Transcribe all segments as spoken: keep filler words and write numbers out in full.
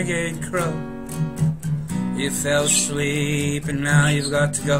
renegade crow. You fell asleep and now you've got to go.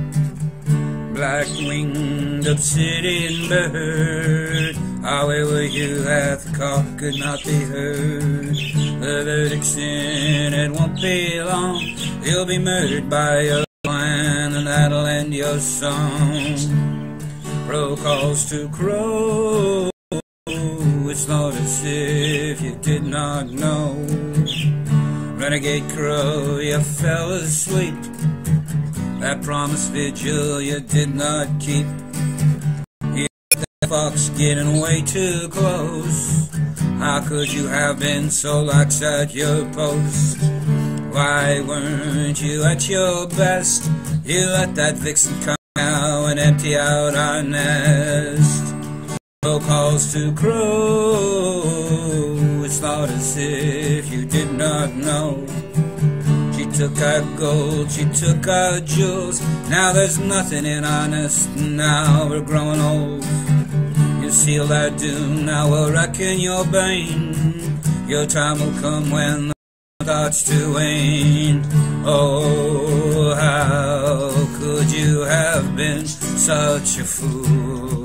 Black-winged obsidian bird, ah, where were you that the call could not be heard? The verdict's in, it won't be long. You'll be murdered by your plan, and that'll end your song. Crow calls to crow, it's not as if you did not know. Renegade crow, you fell asleep. That promised vigil you did not keep. You let that fox getting way too close. How could you have been so lax at your post? Why weren't you at your best? You let that vixen come now and empty out our nest. Crow calls to crow, it's not as if you did not know. She took our gold, she took our jewels. Now there's nothing in our nest, now we're growing old. You sealed our doom, now we'll reckon your bane. Your time will come when the starts to wane. Oh, how could you have been such a fool?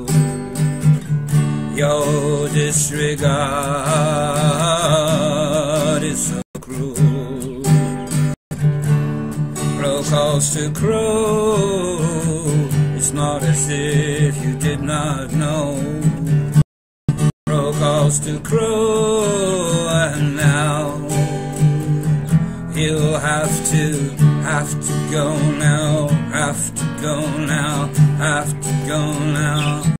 Your disregard is so cruel. Crow calls to crow, it's not as if you did not know. Crow calls to crow, and now you'll have to, have to go now, have to go now, have to go now.